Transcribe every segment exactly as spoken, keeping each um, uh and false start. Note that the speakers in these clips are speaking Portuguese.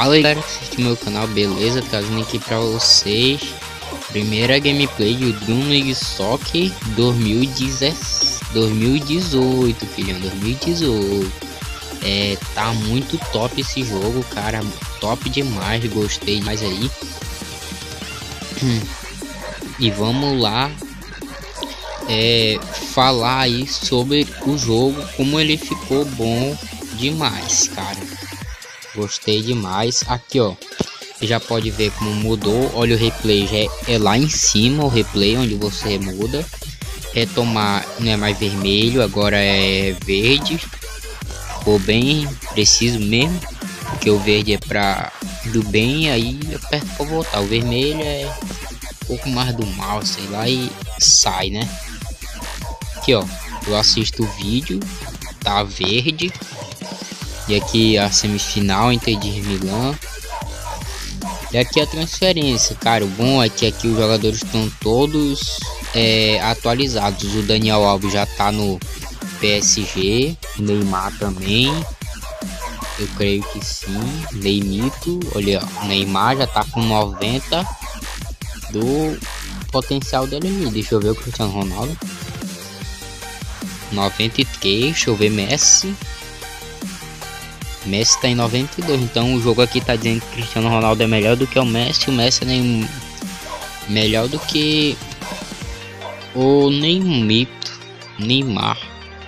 Fala aí galera, assiste meu canal, beleza? Trazendo aqui pra vocês primeira gameplay de Dream League Soccer dois mil e dezoito, filhão, dois mil e dezoito. É, tá muito top esse jogo, cara, top demais, gostei mais aí. E vamos lá é, falar aí sobre o jogo, como ele ficou bom demais, cara. Gostei demais. Aqui ó, você já pode ver como mudou. Olha, o replay já é, é lá em cima, o replay onde você muda. Retomar não é mais vermelho, agora é verde. Ficou bem preciso mesmo, porque o verde é para do bem, aí aperta para voltar. O vermelho é um pouco mais do mal, sei lá, e sai, né? Aqui ó, eu assisto o vídeo, tá verde. E aqui a semifinal entre Inter de Milão. E aqui a transferência, cara. O bom é que aqui os jogadores estão todos é, atualizados. O Daniel Alves já tá no P S G, o Neymar também. Eu creio que sim. Neymito, olha, o Neymar já tá com noventa do potencial dele ali. Deixa eu ver o Cristiano Ronaldo. noventa e três, deixa eu ver Messi. Messi tá em noventa e dois, então o jogo aqui tá dizendo que o Cristiano Ronaldo é melhor do que o Messi. O Messi é nem melhor do que o Neymito, Neymar.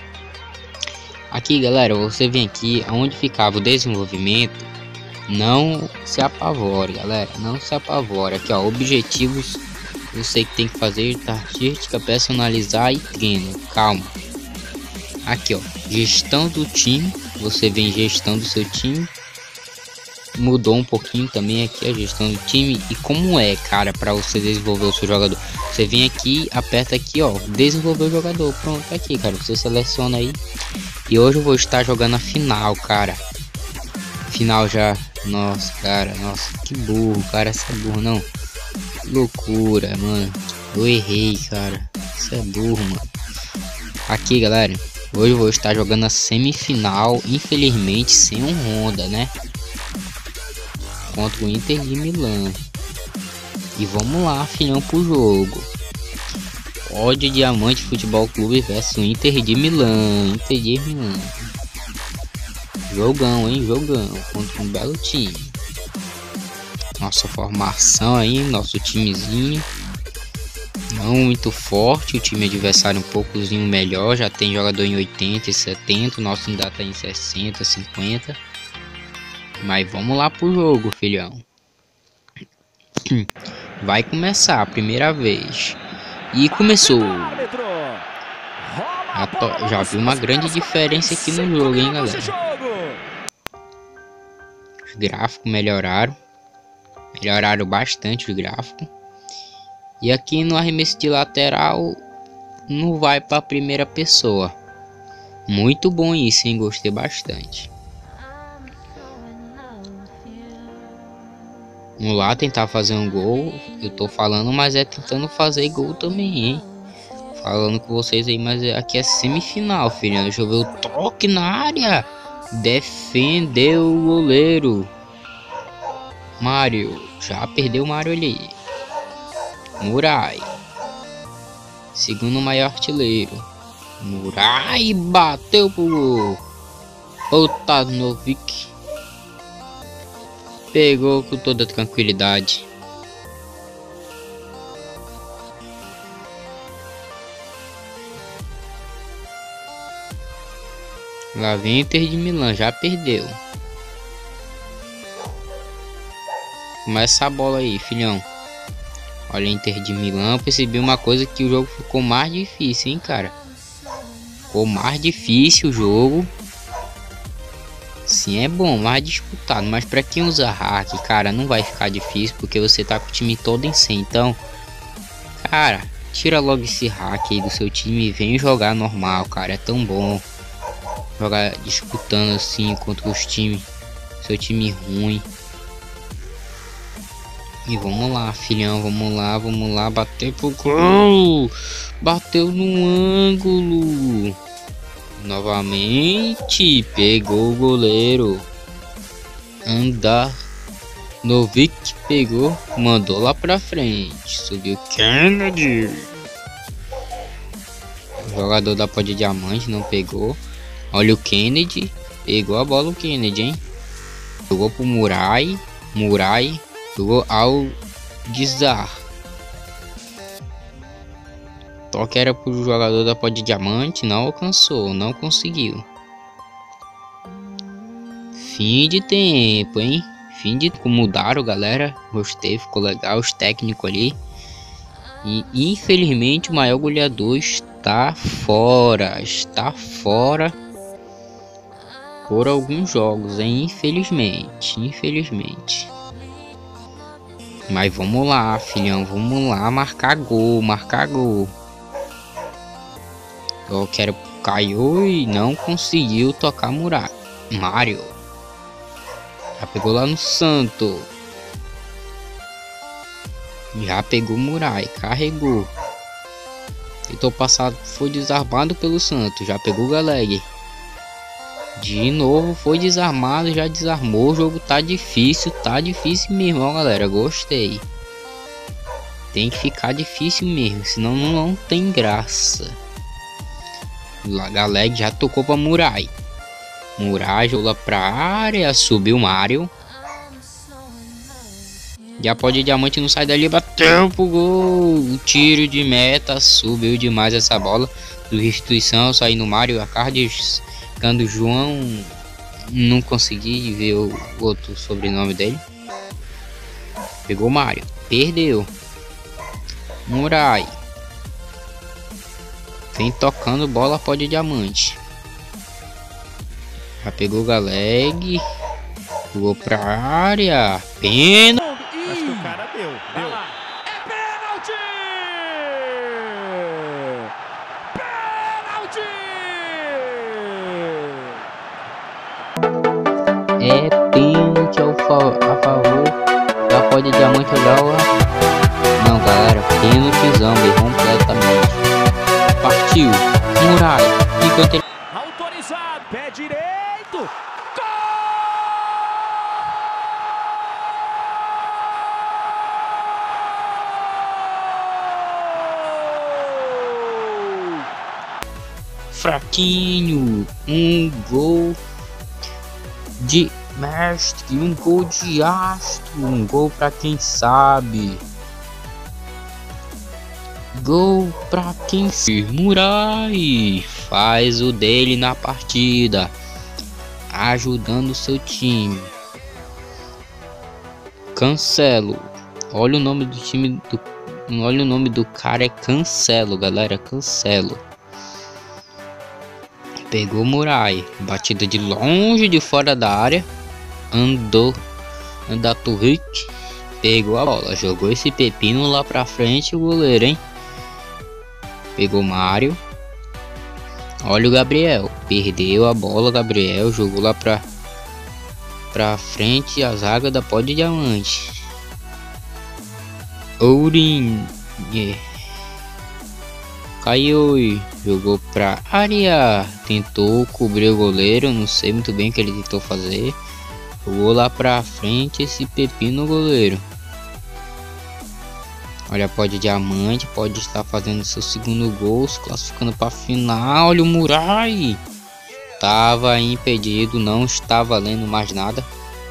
Aqui galera, você vem aqui onde ficava o desenvolvimento. Não se apavore, galera, não se apavore. Aqui ó, objetivos, eu sei que tem que fazer estatística, personalizar e treino. Calma. Aqui ó, gestão do time. Você vem gestão do seu time. Mudou um pouquinho também aqui a gestão do time. E como é, cara, para você desenvolver o seu jogador? Você vem aqui, aperta aqui, ó, desenvolver o jogador. Pronto, tá aqui, cara. Você seleciona aí. E hoje eu vou estar jogando a final, cara. Final já. Nossa, cara, nossa, que burro, cara. Essa é burro, não. Que loucura, mano. Eu errei, cara. Isso é burro, mano. Aqui, galera. Hoje eu vou estar jogando a semifinal, infelizmente sem um Honda, né? Contra o Inter de Milão. E vamos lá, filhão, pro jogo. Ódio Diamante Futebol Clube versus Inter de Milão. Inter de Milão. Jogão, hein? Jogão. Contra um belo time. Nossa formação aí, nosso timezinho. Não muito forte, o time adversário um poucozinho melhor, já tem jogador em oitenta e setenta, o nosso ainda tá em sessenta, cinquenta. Mas vamos lá pro jogo, filhão. Vai começar a primeira vez. E começou. Já, to... já vi uma grande diferença aqui no jogo, hein, galera. Os gráficos melhoraram. Melhoraram bastante os gráficos. E aqui no arremesso de lateral não vai para a primeira pessoa. Muito bom isso, hein? Gostei bastante. Vamos lá tentar fazer um gol. Eu tô falando, mas é tentando fazer gol também, hein? Falando com vocês aí, mas aqui é semifinal, filha. Deixa eu ver o toque na área. Defendeu o goleiro. Mário. Já perdeu o Mário ali. Murai, segundo maior artilheiro. Murai bateu pro gol. Otanovic pegou com toda tranquilidade. Lá vem Inter de Milão, já perdeu. Começa a bola aí, filhão. Olha, Inter de Milão, percebi uma coisa, que o jogo ficou mais difícil, hein, cara. Ficou mais difícil o jogo. Sim, é bom, mais disputado. Mas pra quem usa hack, cara, não vai ficar difícil, porque você tá com o time todo em cem. Então, cara, tira logo esse hack aí do seu time e vem jogar normal, cara. É tão bom jogar disputando assim contra os times, seu time ruim. E vamos lá, filhão, vamos lá, vamos lá, bater pro gol, bateu no ângulo, novamente, pegou o goleiro, andar Novik pegou, mandou lá pra frente. Subiu Kennedy. O jogador da Pod Diamante não pegou. Olha o Kennedy. Pegou a bola o Kennedy, hein? Jogou pro Murai. Murai. Jogou ao Gizar. Toque era pro jogador da Pod Diamante. Não alcançou. Não conseguiu. Fim de tempo, hein? Fim de mudaram, galera. Gostei, ficou legal os técnicos ali. E infelizmente o maior goleador está fora. Está fora por alguns jogos, hein? Infelizmente, infelizmente. Mas vamos lá, filhão, vamos lá marcar gol, marcar gol. Eu quero caiu e não conseguiu tocar Murai. Mário. Já pegou lá no Santo. Já pegou Murai. Carregou. Tentou passar. Foi desarmado pelo Santo. Já pegou o Galeg. De novo foi desarmado. Já desarmou. O jogo tá difícil. Tá difícil mesmo, ó, galera. Gostei. Tem que ficar difícil mesmo. Senão não tem graça. O Galeg já tocou pra Murai. Murai jogou pra área, subiu o Mário. Já pode diamante, não sai dali, bateu pro gol. Tiro de meta, subiu demais essa bola. Substituição, saindo o Mário, a Cardes, ficando João. Não consegui ver o outro sobrenome dele. Pegou o Mário, perdeu. Murai. Vem tocando bola, pode diamante. Já pegou o Galeg. Jogou pra área. Pênalti. Acho que o cara deu. Deu. É pênalti! Pênalti! É pênalti ao fa a favor da Pod Diamante. Olha lá. Não, galera. Pênaltizão, completamente. Partiu. Murai. Enquanto ele... Autorizado. Pé direito. Gol! Fraquinho. Um gol de mestre. Um gol de astro. Um gol pra quem sabe. Gol pra quem se Murai faz o dele na partida, ajudando o seu time. Cancelo. Olha o nome do time do, olha o nome do cara, é Cancelo, galera, Cancelo. Pegou Murai, batida de longe, de fora da área. Andou, Andaturrik, pegou a bola, jogou esse pepino lá pra frente, o goleiro, hein? Pegou Mário. Olha o Gabriel. Perdeu a bola, Gabriel. Jogou lá pra, pra frente a zaga da Pod Diamante. Ourin. Yeah. Caiu e jogou pra área. Tentou cobrir o goleiro. Não sei muito bem o que ele tentou fazer. Jogou lá pra frente esse pepino goleiro. Olha, pode diamante, pode estar fazendo seu segundo gol, se classificando para a final. Olha o Murai. Tava impedido, não está valendo mais nada.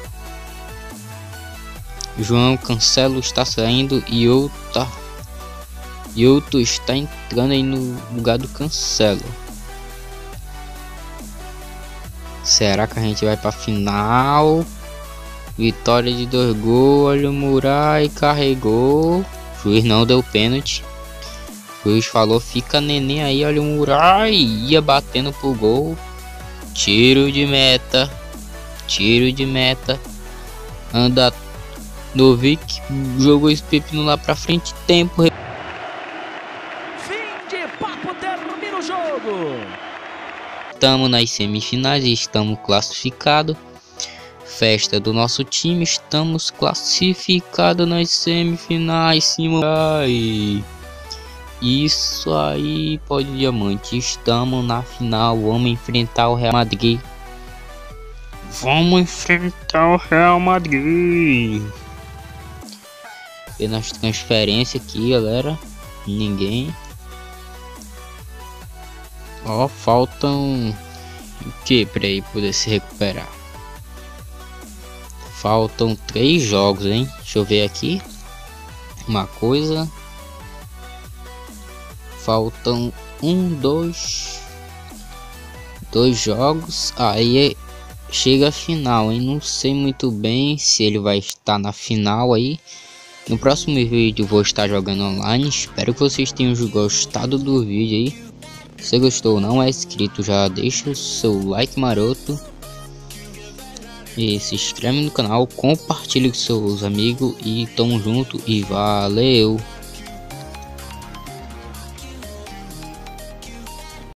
João Cancelo está saindo e outro, e outro está entrando aí no lugar do Cancelo. Será que a gente vai para a final? Vitória de dois gols. Olha o Murai, carregou. O juiz não deu pênalti. O juiz falou, fica neném aí. Olha o Murai, ia batendo pro gol. Tiro de meta. Tiro de meta. Anda Novik. Jogou esse pepino lá pra frente. Tempo. Fim de papo, termina o jogo. Estamos nas semifinais e estamos classificados. Festa do nosso time, estamos classificados nas semifinais, Simões. Isso aí, Pod Diamante, estamos na final, vamos enfrentar o Real Madrid. Vamos enfrentar o Real Madrid. ver nas transferências aqui, galera. Ninguém. Ó, faltam o que para ele poder se recuperar? Faltam três jogos, hein? Deixa eu ver aqui. Uma coisa. Faltam um, dois, dois jogos. Aí chega a final, hein? Não sei muito bem se ele vai estar na final aí. No próximo vídeo vou estar jogando online. Espero que vocês tenham gostado do vídeo aí. Se você gostou ou não é inscrito, já deixa o seu like maroto. E se inscreve no canal, compartilhe com seus amigos. E tamo junto e valeu!